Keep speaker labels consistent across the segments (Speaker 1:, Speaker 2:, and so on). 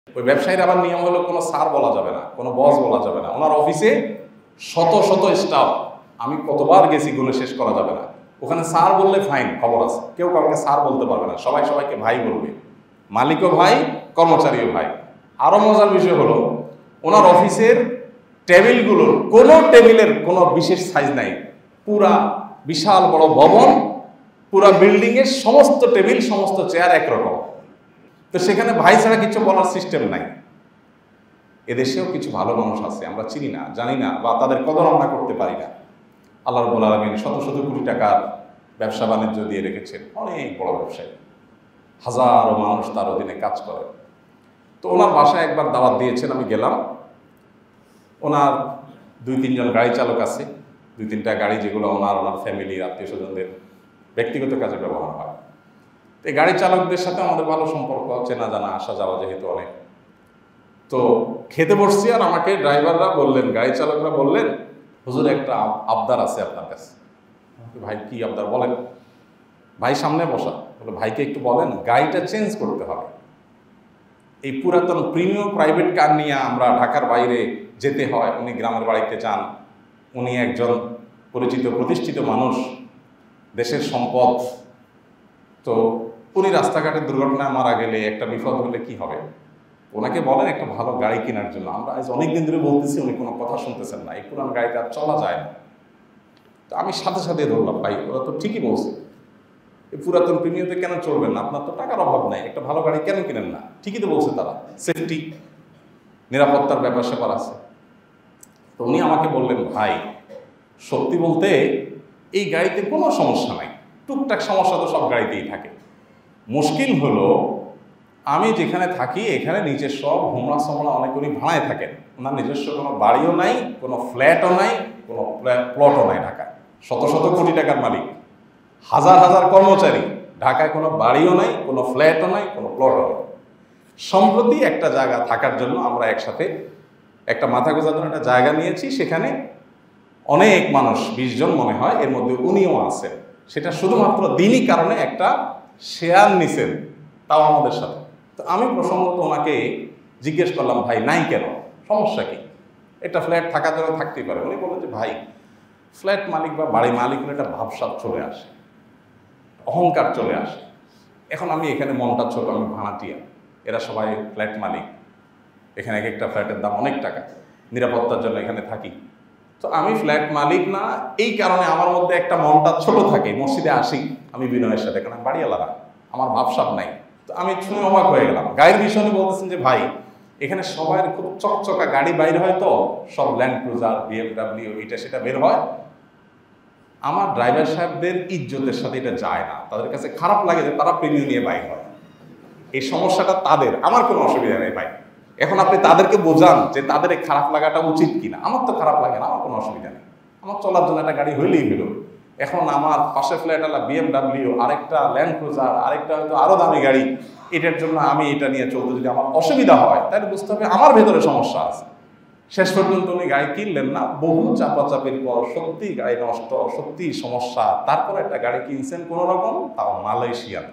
Speaker 1: ওই ব্যবসায়ীর আবার নিয়ম হলো কোনো স্যার বলা যাবে না, কোনো বস বলা যাবে না। ওনার অফিসে শত শত স্টাফ, আমি কতবার গেছি গুলো শেষ করা যাবে না। ওখানে স্যার বললে ফাইন, খবর আছে, কেউ কাউকে স্যার বলতে পারবে না, সবাই সবাইকে ভাই বলবে, মালিকও ভাই, কর্মচারীও ভাই। আরো মজার বিষয় হলো ওনার অফিসের টেবিলগুলোর কোনো টেবিলের কোনো বিশেষ সাইজ নাই, পুরা বিশাল বড় ভবন, পুরা বিল্ডিং এর সমস্ত টেবিল সমস্ত চেয়ার একরকম। তো সেখানে ভাই ছাড়া কিছু বলার সিস্টেম নাই। এদেশেও কিছু ভালো মানুষ আছে, আমরা চিনি না, জানি না, বা তাদের কদর আমরা করতে পারি না। আল্লাহ রাব্বুল আলামিন শত শত কোটি টাকার ব্যবসা বাণিজ্য দিয়ে রেখেছেন, অনেক বড় ব্যবসায়ী, হাজারো মানুষ তার অধীনে কাজ করে। তো ওনার বাসায় একবার দাওয়াত দিয়েছেন, আমি গেলাম। ওনার 2-3 জন গাড়ি চালক আছে, 2-3টা গাড়ি যেগুলো ওনার ফ্যামিলির আত্মীয় স্বজনদের ব্যক্তিগত কাজে ব্যবহার হয়। তো এই গাড়ি চালকদের সাথে আমাদের ভালো সম্পর্ক, চেনা জানা, আসা যাওয়া যেহেতু অনেক। তো খেতে বসছি, আর আমাকে ড্রাইভাররা বললেন, গাড়ি চালকরা বললেন, হুজুর একটা আবদার আছে আপনার কাছে। ভাই কি আবদার বলেন? ভাই সামনে বসা, বলে ভাইকে একটু বলেন গাড়িটা চেঞ্জ করতে হবে। এই পুরাতন প্রিমিয়াম প্রাইভেট কার নিয়ে আমরা ঢাকার বাইরে যেতে হয়, উনি গ্রামের বাড়িতে যান, উনি একজন পরিচিত প্রতিষ্ঠিত মানুষ, দেশের সম্পদ। তো উনি রাস্তাঘাটে দুর্ঘটনায় মারা গেলে, একটা বিপদ হলে কি হবে? ওনাকে বলেন একটা ভালো গাড়ি কেনার জন্য। আমরা আজ অনেকদিন ধরে বলতেছি, উনি কোনো কথা শুনতেছেন না, এই পুরান গাড়িটা চলা যায় না। তো আমি সাথে সাথে ধরলাম, ভাই ওরা তো ঠিকই বলছে, এই পুরাতন প্রিমিয়ামে কেন চলবেন না? আপনার তো টাকার অভাব নাই, একটা ভালো গাড়ি কেন কিনেন না? ঠিকই তো বলছে তারা, সেফটি, নিরাপত্তার ব্যাপার স্যাপার আছে। তো উনি আমাকে বললেন, ভাই সত্যি বলতে এই গাড়িতে কোনো সমস্যা নাই, টুকটাক সমস্যা তো সব গাড়িতেই থাকে। মুশকিল হলো আমি যেখানে থাকি এখানে নিচের সব হোমরা সমরা অনেক উনি ভাড়ায় থাকেন, ওনার নিজস্ব কোনো বাড়িও নাই, কোনো ফ্ল্যাটও নাই, কোনো প্লটও নাই ঢাকায়। শত শত কোটি টাকার মালিক, হাজার হাজার কর্মচারী, ঢাকায় কোনো বাড়িও নাই, কোনো ফ্ল্যাটও নাই, কোনো প্লটও নাই। সম্প্রতি একটা জায়গা থাকার জন্য আমরা একসাথে একটা মাথা গোঁজার জন্য একটা জায়গা নিয়েছি, সেখানে অনেক মানুষ, 20 জন মনে হয়, এর মধ্যে উনিও আছেন। সেটা শুধুমাত্র দিনই কারণে একটা শেয়ার নিছেন, তাও আমাদের সাথে। তো আমি প্রসঙ্গত ওনাকে জিজ্ঞেস করলাম, ভাই নাই কেন, সমস্যা কি? একটা ফ্ল্যাট থাকার জন্য থাকতেই পারে। উনি বললেন যে ভাই ফ্ল্যাট মালিক বা বাড়ি মালিকের একটা ভাবসাব চলে আসে, অহংকার চলে আসে। এখন আমি এখানে মনটা ছোট, আমি ভাড়াটিয়া, এরা সবাই ফ্ল্যাট মালিক, এখানে এক একটা ফ্ল্যাটের দাম অনেক টাকা, নিরাপত্তার জন্য এখানে থাকি। তো আমি ফ্ল্যাট মালিক না, এই কারণে আমার মধ্যে একটা মনটা ছোট থাকে। মসজিদে আসি আমি বিনয়ের সাথে, কারণ বাড়িওয়ালা না, আমার ভাবসাব নাই। তো আমি শুনে অবাক হয়ে গেলাম। গাড়ির বিষয়ে বলতেছেন যে ভাই এখানে সবাই খুব চকচকা গাড়ি বাইর হয়, তো সব ল্যান্ড ক্রুজার, BMW, এটা সেটা বের হয়। আমার ড্রাইভার সাহেবদের ইজ্জতের সাথে এটা যায় না, তাদের কাছে খারাপ লাগে যে তারা প্রিমিয়াম নিয়ে বাইক হয়। এই সমস্যাটা তাদের, আমার কোনো অসুবিধা নেই ভাই। এখন আপনি তাদেরকে বোঝান যে তাদের এই খারাপ লাগাটা উচিত কিনা। আমার তো খারাপ লাগে না, আমার কোনো অসুবিধা নেই, আমার চলার জন্য একটা গাড়ি হইলেই হলো। এখন আমার পাশে ফ্ল্যাটওয়ালা BMW, আরেকটা ল্যান্ড ক্রুজার, আরেকটা হয়তো আরো দামি গাড়ি, এটার জন্য আমি এটা নিয়ে চলতে যদি আমার অসুবিধা হয়, তাহলে বুঝতে হবে আমার ভেতরে সমস্যা আছে। শেষ পর্যন্ত উনি গাড়ি কিনলেন না, বহু চাপাচাপির পর সত্যি গাড়ি নষ্ট, সত্যি সমস্যা, তারপর একটা গাড়ি কিনছেন কোনো রকম, তাও মালয়েশিয়ান,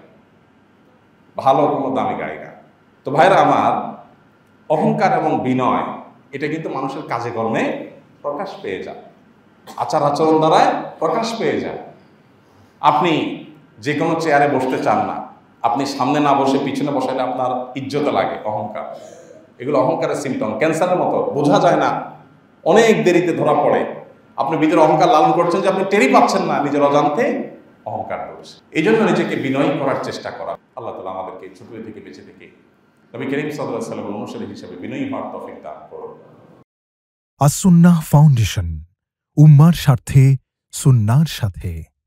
Speaker 1: ভালো কোনো দামি গাড়ি না। তো ভাইরা আমার, অহংকার এবং বিনয় এটা কিন্তু মানুষের কাজে কর্মে প্রকাশ পেয়ে যায়, আচার আচরণ দ্বারায় প্রকাশ পেয়ে যায়। আপনি যে কোনো চেয়ারে বসতে চান না, আপনি সামনে না বসে পিছনে বসাইলে আপনার ইজ্জতে লাগে, অহংকার। এগুলো অহংকারের সিমটম, ক্যান্সারের মতো, বোঝা যায় না, অনেক দেরিতে ধরা পড়ে। আপনি ভিতরে অহংকার লালন করছেন যে আপনি টেরই পাচ্ছেন না, নিজের অজান্তে অহংকার করছে। এই জন্য নিজেকে বিনয়ী করার চেষ্টা করা। আল্লাহ তাআলা আমাদেরকে ছোট থেকে বেঁচে থেকে নবী করিম সাল্লাল্লাহু আলাইহি ওয়াসাল্লামের অনুসারী হিসেবে বিনয়ী হওয়ার তৌফিক দান করুন।
Speaker 2: আস-সুন্নাহ ফাউন্ডেশন, উম্মার স্বার্থে সুন্নাহর সাথে।